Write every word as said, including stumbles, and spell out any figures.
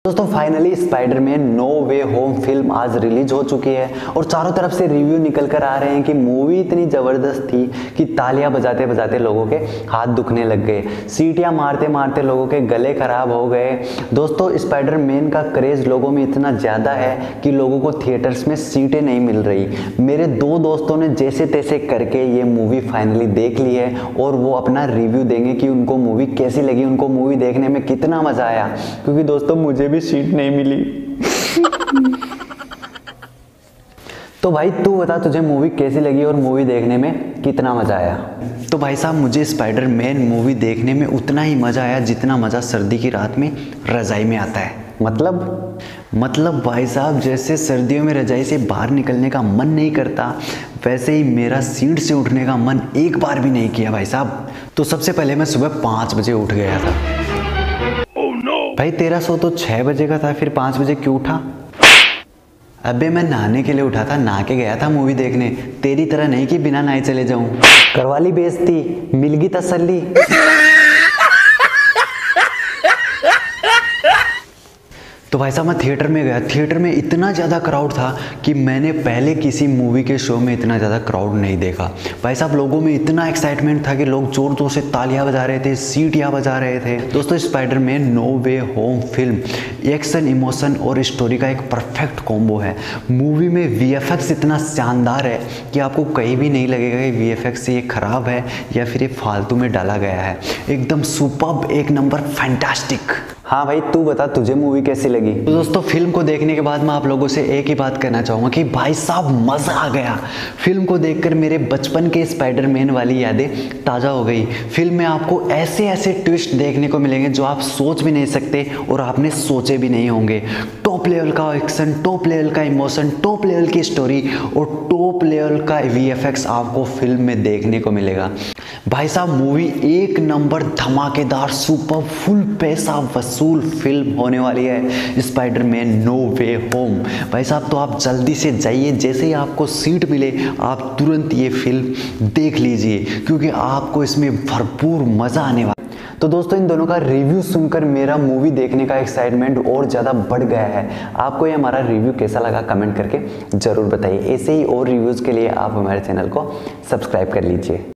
दोस्तों finally Spiderman no way home film आज release हो चुकी है और चारों तरफ से रिव्यू निकल कर आ रहे हैं कि मूवी इतनी ज़बरदस्त थी कि तालियां बजाते बजाते लोगों के हाथ दुखने लग गए, सीटियां मारते मारते लोगों के गले खराब हो गए। दोस्तों स्पाइडरमैन का क्रेज़ लोगों में इतना ज़्यादा है कि लोगों को थिएटर्स में सीटें नहीं मिल रही। मेरे दो दोस्तों ने जैसे तैसे करके ये मूवी फाइनली देख ली है और वो अपना रिव्यू देंगे कि उनको मूवी कैसी लगी, उनको मूवी देखने में कितना मज़ा आया, क्योंकि दोस्तों मुझे भी सीट नहीं मिली। तो भाई तू बता तुझे मूवी कैसी लगी और मूवी देखने में कितना मजा आया। तो भाई साहब मुझे स्पाइडरमैन मूवी देखने में उतना ही मजा आया जितना मजा सर्दी की रात में रजाई में आता है। मतलब मतलब भाई साहब जैसे सर्दियों में रजाई से बाहर निकलने का मन नहीं करता, वैसे ही मेरा सीट से उठने का मन एक बार भी नहीं किया भाई साहब। तो सबसे पहले मैं सुबह पाँच बजे उठ गया था। भाई तेरा सो तो छह बजे का था, फिर पाँच बजे क्यों उठा? अबे मैं नहाने के लिए उठा था, नहा के गया था मूवी देखने, तेरी तरह नहीं कि बिना नहाए चले जाऊं। करवाली बेइज्जती, मिल गई तसल्ली। तो भाई साहब मैं थिएटर में गया, थिएटर में इतना ज़्यादा क्राउड था कि मैंने पहले किसी मूवी के शो में इतना ज़्यादा क्राउड नहीं देखा। भाई साहब लोगों में इतना एक्साइटमेंट था कि लोग जोर जोर से तालियां बजा रहे थे, सीटियां बजा रहे थे। दोस्तों Spiderman no way home film action, emotion और स्टोरी का एक परफेक्ट कॉम्बो है। मूवी में वी एफ एक्स इतना शानदार है कि आपको कहीं भी नहीं लगेगा कि वी एफ एक्स ये ख़राब है या फिर ये फालतू में डाला गया है। एकदम सुपर्ब, एक नंबर, फैंटास्टिक। हाँ भाई तू बता तुझे मूवी कैसी लगी। तो दोस्तों फिल्म को देखने के बाद मैं आप लोगों से एक ही बात कहना चाहूँगा कि भाई साहब मज़ा आ गया। फिल्म को देखकर मेरे बचपन के स्पाइडरमैन वाली यादें ताज़ा हो गई। फिल्म में आपको ऐसे ऐसे ट्विस्ट देखने को मिलेंगे जो आप सोच भी नहीं सकते और आपने सोचे भी नहीं होंगे। टॉप लेवल का एक्शन, टॉप लेवल का इमोशन, टॉप लेवल की स्टोरी और टॉप लेवल का वी एफ एक्स आपको फिल्म में देखने को मिलेगा। भाई साहब मूवी एक नंबर धमाकेदार, सुपर, फुल पैसा वसूल फिल्म होने वाली है स्पाइडरमैन नो वे होम। भाई साहब तो आप जल्दी से जाइए, जैसे ही आपको सीट मिले आप तुरंत ये फिल्म देख लीजिए क्योंकि आपको इसमें भरपूर मज़ा आने वाला। तो दोस्तों इन दोनों का रिव्यू सुनकर मेरा मूवी देखने का एक्साइटमेंट और ज़्यादा बढ़ गया है। आपको ये हमारा रिव्यू कैसा लगा कमेंट करके ज़रूर बताइए। ऐसे ही और रिव्यूज़ के लिए आप हमारे चैनल को सब्सक्राइब कर लीजिए।